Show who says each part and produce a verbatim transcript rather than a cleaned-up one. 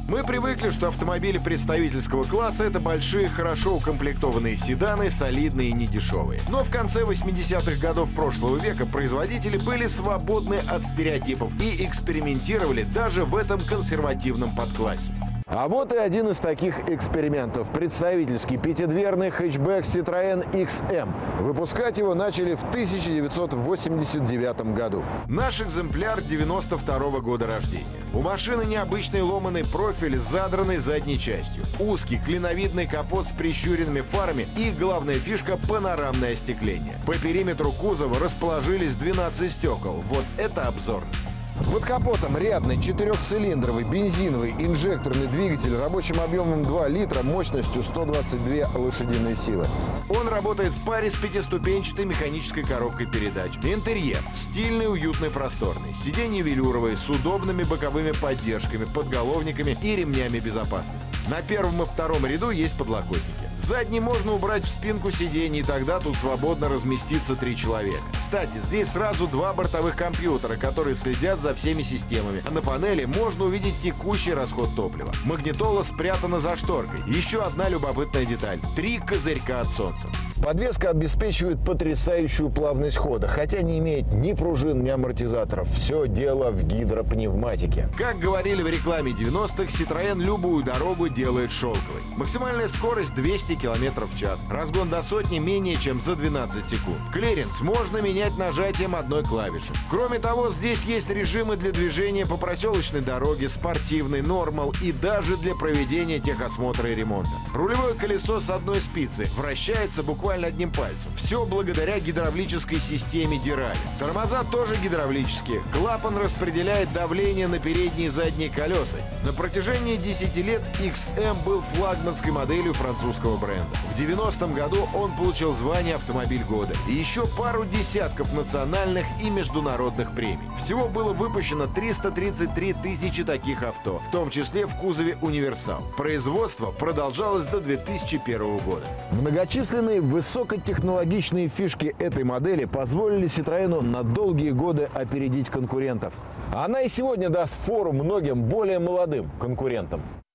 Speaker 1: Мы привыкли, что автомобили представительского класса — это большие, хорошо укомплектованные седаны, солидные и недешевые. Но в конце восьмидесятых годов прошлого века производители были свободны от стереотипов и экспериментировали даже в этом консервативном подклассе. А вот и один из таких экспериментов. Представительский пятидверный хэтчбэк Citroën икс эм. Выпускать его начали в тысяча девятьсот восемьдесят девятом году. Наш экземпляр девяносто второго года рождения. У машины необычный ломаный профиль с задранной задней частью, узкий клиновидный капот с прищуренными фарами и, главная фишка, панорамное остекление. По периметру кузова расположились двенадцать стекол. Вот это обзор. Под капотом рядный четырехцилиндровый бензиновый инжекторный двигатель рабочим объемом два литра, мощностью сто двадцать две лошадиные силы. Он работает в паре с пятиступенчатой механической коробкой передач. Интерьер стильный, уютный, просторный. Сиденья велюровые с удобными боковыми поддержками, подголовниками и ремнями безопасности. На первом и втором ряду есть подлокотники. Задний можно убрать в спинку сидений, и тогда тут свободно разместится три человека. Кстати, здесь сразу два бортовых компьютера, которые следят за всеми системами. А на панели можно увидеть текущий расход топлива. Магнитола спрятана за шторкой. Еще одна любопытная деталь. Три козырька от солнца. Подвеска обеспечивает потрясающую плавность хода, хотя не имеет ни пружин, ни амортизаторов. Все дело в гидропневматике. Как говорили в рекламе девяностых, Citroën любую дорогу делает шелковой. Максимальная скорость двести километров в час. Разгон до сотни менее чем за двенадцать секунд. Клиренс можно менять нажатием одной клавиши. Кроме того, здесь есть режимы для движения по проселочной дороге, спортивной, нормал и даже для проведения техосмотра и ремонта. Рулевое колесо с одной спицы вращается буквально одним пальцем. Все благодаря гидравлической системе Дирали. Тормоза тоже гидравлические. Клапан распределяет давление на передние и задние колеса. На протяжении десяти лет икс эм был флагманской моделью французского бренда. В девяностом году он получил звание «Автомобиль года» и еще пару десятков национальных и международных премий. Всего было выпущено триста тридцать три тысячи таких авто, в том числе в кузове «Универсал». Производство продолжалось до две тысячи первого года. Многочисленные высокотехнологичные фишки этой модели позволили Citroën на долгие годы опередить конкурентов. Она и сегодня даст фору многим более молодым конкурентам.